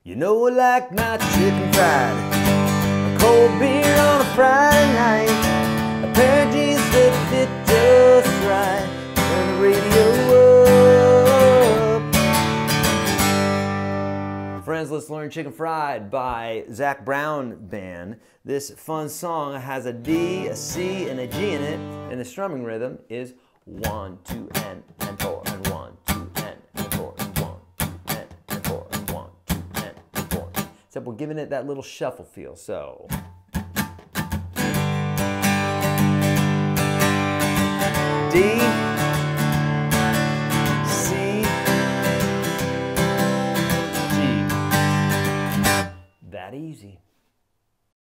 You know I like my chicken fried, a cold beer on a Friday night, a pair of jeans that fit just right, and the radio up. Friends, let's learn Chicken Fried by Zac Brown Band. This fun song has a D, a C, and a G in it, and the strumming rhythm is 1, 2, and 4, and 1, 2, and 4, and 1, 2, and 4, and 1, 2, and 4. Except we're giving it that little shuffle feel, so. D,